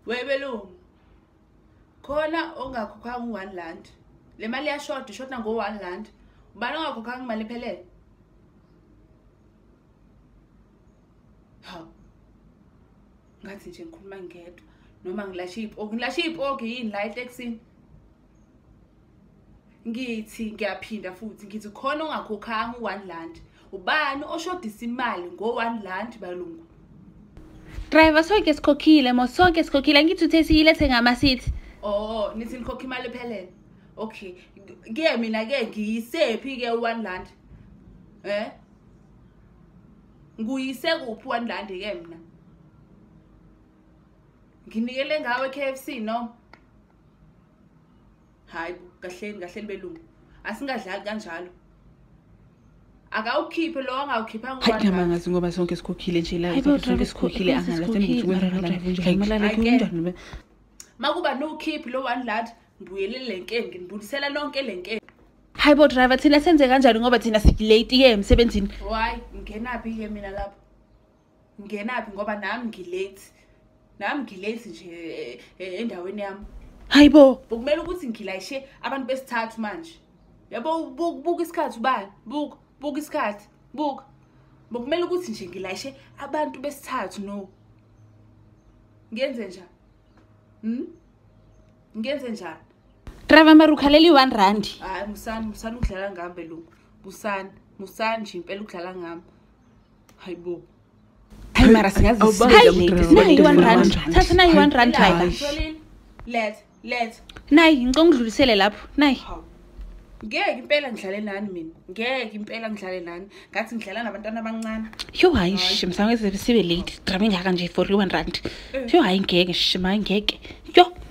Webelungu. Khona ongakhokhanga u1 rand. Le mali yashort ishorta ngo1 rand. Ubani ongakhokhanga imali ephelele? Ha. Ngathi nje ngikhuluma ngedwa noma ngilasha ipoke yini la etaxini. Ngithi ngiyaphinda futhi ngithi khona ongakhokhanga u1 rand. Ubani oshodisa imali ngo1 rand balungu? Driver sonke sikhokhile sonke sikhokhile ngithi uthe siyilethe ngama-seat. Oh, nithi nikhokha imali ephelele. Okay. Ke mina ke ngiyisephi ke u1 rand? Nguyise kuphi u1 rand ke mina? Nginikele ngawe KFC no? Hayi, kahleni belungu. Asingadlali kanjalo. Akawukhiphe lo angawukhiphanga u1 rand. Hayi ngazi ngoba sonke sikhokhile nje la sonke sikhokhile angalatheni ukuthi Makuba no keep lo 1 rand ngibuyelele lenkenke ngibuyisela lonke lenkenke. Hayi bo driver thina senze kanjani ngoba thina silate ke emsebenzini. Why ngenapi ke mina lapho? Ngenapi ngoba nami ngilate. Nami ngilate nje endaweni yami. Hayi bo Bokumele ukuthi ngilayishe abantu besithathu manje. Yabo buka isikhathi ubani? Buka isikhathi. Buka. Bokumele ukuthi nje ngilayishe abantu besithathu no. Ngenze njani? Ngenze njani? Driver marukhaleli 1 rand. Hayi musani ukudlala ngami belungu. Musani nje impela ukudlala ngami. Hayibo. Hayi mara singazi. Hayi nayi 1 rand. Thatha nayi 1 rand driver. Let. Nayi ngicongidlulisele lapho. Nayi. Ngeke impela ngidlale nani mina. Ngeke impela ngidlale nani. Ngathi ngidlala nabantwana abancane. Yo hayi shimsangeze sibe late. Driver ngaka nje for 1 rand. Yo hayi ngeke shima ngeke. Yo